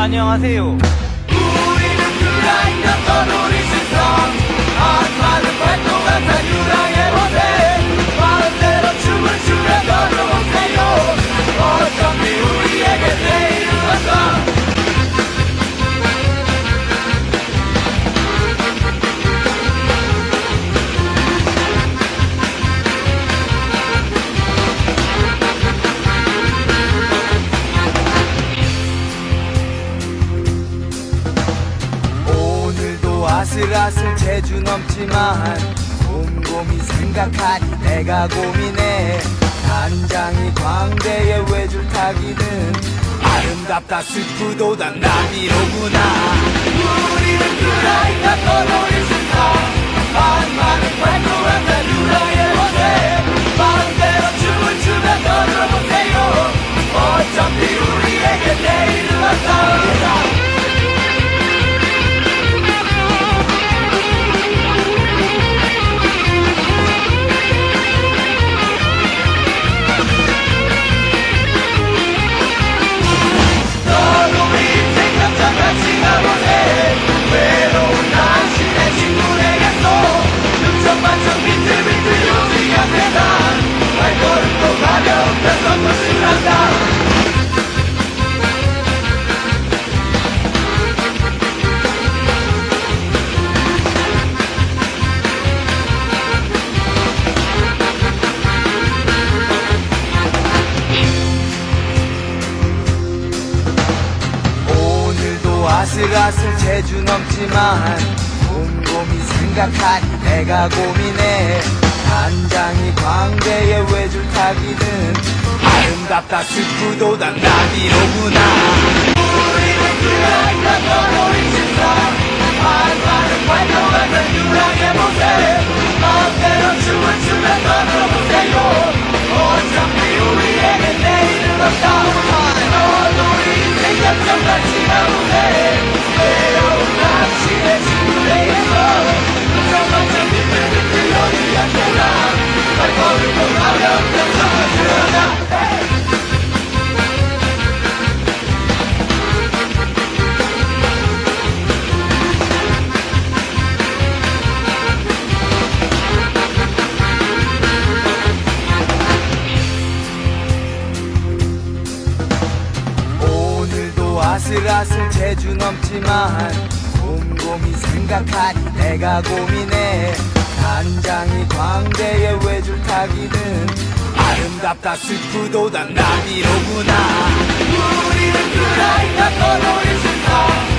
안녕하세요. 우리는 그라인더 떠놀이 신성 한마는 활동한 사유랑의 모세 마음대로 춤을 추며 걸어오세요. 어차피 우리에게 내일은 왔어. 아슬아슬 재주 넘지만 곰곰이 생각하니 내가 고민해. 단장이 광대에 외줄 타기는 아름답다 슬프도다 나비로구나. 우리는 그라인더 떠놀이 신성 한마는 활동한 사유랑의 모세 마음대로 춤을 추며 걸어보세요. 어차피 우리에게 내일은 왔어. 외로운 당신의 친구에게서 눈청만청 비틀비틀 요지가 세상 발걸음도 가볍다 선물을 한다. 아슬아슬 재주 넘지만 곰곰이 생각하니 내가 고민해. 단장이 광대에 외줄 타기는 아름답다 슬프도다 나비로구나. 우리는 그라인더 떠놀이 신성 한마는 활동한 사유랑의 모세 마음대로 춤을 추며 걸어보세요. 어차피 우리에게 내일은 없다. 너도 우리 인생 역전같이 가보세. 외로운 당신의 친구에게서 눈청만청 비틀비틀 어디가 돌아 발걸음도 가볍다 선물을 한다. 아슬아슬 재주 넘지만 곰곰이 생각하니 내가 고민해. 단장이 광대에 외줄 타기는 아름답다 슬프도다 나비로구나. 우리는 그라인더 떠놀이 신성